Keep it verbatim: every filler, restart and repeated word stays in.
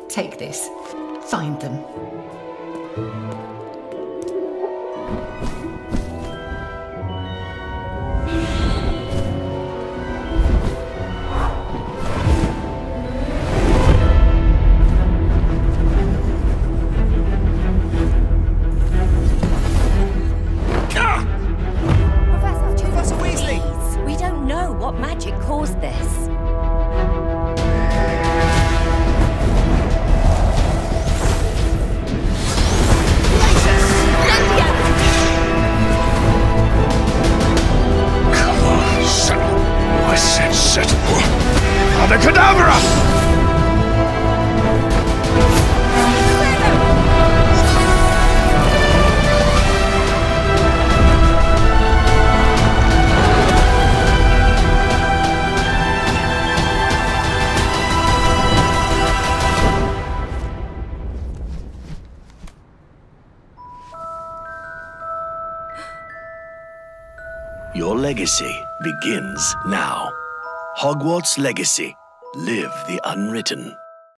Take this. Find them. What magic caused this? Come on, settle. I said settle. Abracadabra! Your legacy begins now. Hogwarts Legacy. Live the unwritten.